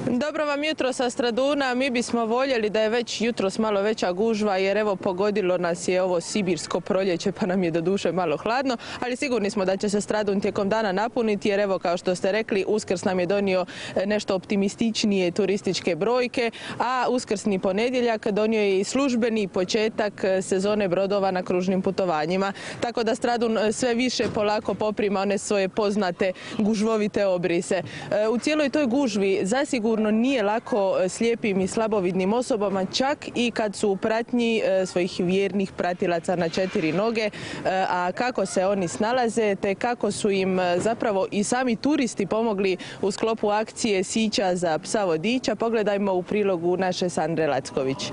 Dobro vam jutro sa Straduna. Mi bismo voljeli da je već jutros malo veća gužva jer evo pogodilo nas je ovo sibirsko proljeće pa nam je doduše malo hladno, ali sigurni smo da će se Stradun tijekom dana napuniti jer evo kao što ste rekli Uskrs nam je donio nešto optimističnije turističke brojke, a uskrsni ponedjeljak donio je i službeni početak sezone brodova na kružnim putovanjima. Tako da Stradun sve više polako poprima one svoje poznate gužvovite obrise. U cijeloj toj gužvi zasigurno nije lako slijepim i slabovidnim osobama, čak i kad su u pratnji svojih vjernih pratilaca na 4 noge, a kako se oni snalaze te kako su im zapravo i sami turisti pomogli u sklopu akcije Sića za psa vodiča, pogledajmo u prilogu naše Sandre Lacković.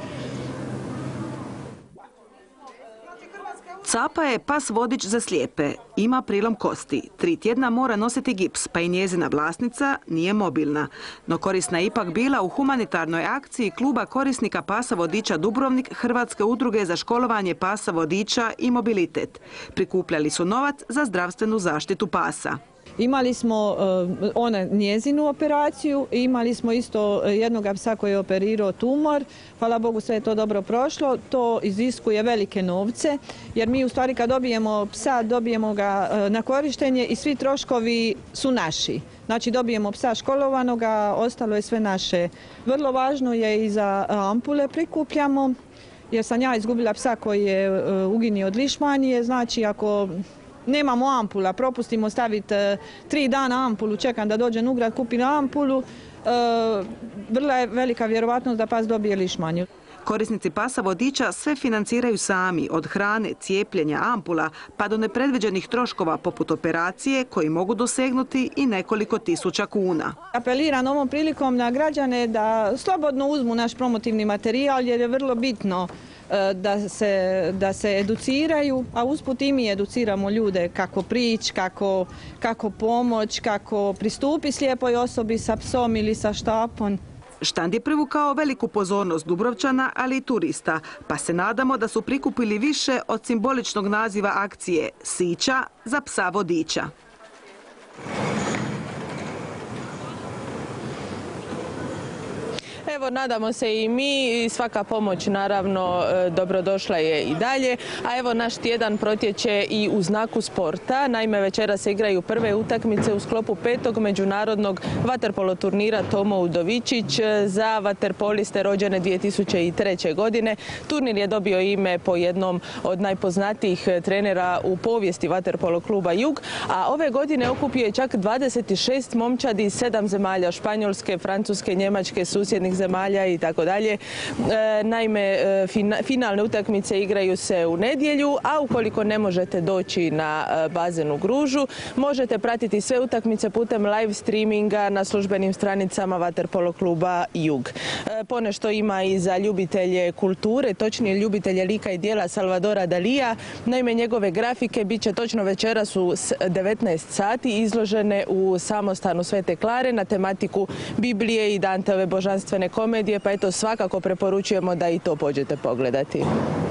Capa je pas vodič za slijepe. Ima prilom kosti. 3 tjedna mora nositi gips, pa i njezina vlasnica nije mobilna. No korisna je ipak bila u humanitarnoj akciji Kluba korisnika pasa vodiča Dubrovnik Hrvatske udruge za školovanje pasa vodiča i mobilitet. Prikupljali su novac za zdravstvenu zaštitu pasa. Imali smo njezinu operaciju i imali smo isto jednog psa koji je operirao tumor. Hvala Bogu sve je to dobro prošlo. To iziskuje velike novce jer mi u stvari kad dobijemo psa dobijemo ga na korištenje i svi troškovi su naši. Znači dobijemo psa školovanoga, ostalo je sve naše. Vrlo važno je i za ampule prikupljamo jer sam ja izgubila psa koji je uginio od lišmanije. Znači ako nemamo ampula, propustimo staviti 3 dana ampulu, čekam da dođem u grad, kupim ampulu, vrlo je velika vjerovatnost da pas dobije lišmanju. Korisnici pasa vodiča sve financiraju sami, od hrane, cijepljenja, ampula, pa do nepredviđenih troškova poput operacije koji mogu dosegnuti i nekoliko tisuća kuna. Apeliram ovom prilikom na građane da slobodno uzmu naš promotivni materijal jer je vrlo bitno da se educiraju, a usput i mi educiramo ljude kako prići, kako pomoć, kako pristupi slijepoj osobi sa psom ili sa štapom. Štand je privukao veliku pozornost Dubrovčana, ali i turista, pa se nadamo da su prikupili više od simboličnog naziva akcije Sića za psa vodiča. Evo, nadamo se i mi i svaka pomoć naravno dobrodošla je i dalje. A evo naš tjedan protječe i u znaku sporta. Naime, večera se igraju prve utakmice u sklopu 5. međunarodnog vaterpolo turnira Tomo Udovičić za vaterpoliste rođene 2003. godine. Turnir je dobio ime po jednom od najpoznatijih trenera u povijesti vaterpolo kluba Jug, a ove godine okupio je čak 26 momčadi iz 7 zemalja, Španjolske, Francuske, Njemačke, susjednih zemalja i tako dalje. Naime, finalne utakmice igraju se u nedjelju, a ukoliko ne možete doći na bazen u Gružu, možete pratiti sve utakmice putem live streaminga na službenim stranicama vaterpolo kluba Jug. Ponešto ima i za ljubitelje kulture, točnije ljubitelje lika i djela Salvadora Dalija. Naime, njegove grafike bit će točno večeras u 19 sati izložene u samostanu Svete Klare na tematiku Biblije i Danteove božanstvene komedije, pa eto svakako preporučujemo da i to pođete pogledati.